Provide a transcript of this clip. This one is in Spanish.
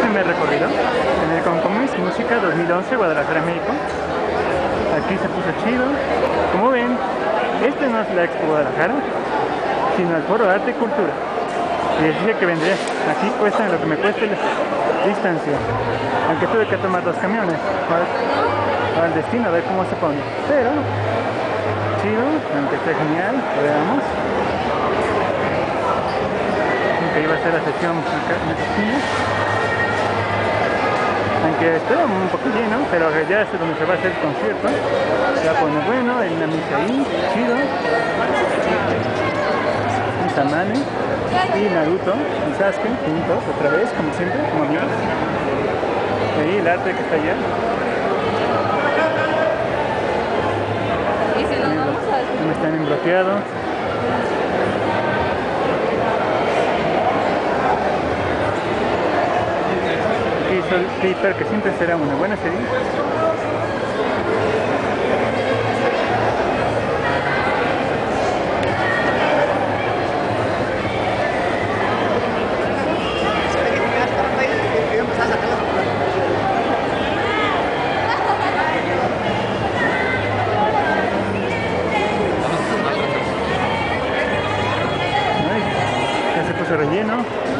primer recorrido en el Comcomis Música 2011, Guadalajara, México. Aquí se puso chido. Como ven, este no es la Expo Guadalajara, sino el Foro Arte y Cultura. Y les dije que vendría. Aquí cuesta lo que me cueste la distancia. Aunque tuve que tomar 2 camiones al destino a ver cómo se pone. Pero, chido, aunque esté genial, veamos. Que iba a ser la sesión acá en esta esquina. Aunque estaba un poco lleno, pero ya es donde se va a hacer el concierto. Se va a poner bueno, hay una misa ahí, chido. Y Samane, y Naruto, y Sasuke, juntos, otra vez, como siempre, como amigos. Y ahí el arte que está allá. ¿Y si nos vamos a...? Me están embloqueados. Soul Clipper, que siempre será una buena serie. Ya se puso relleno.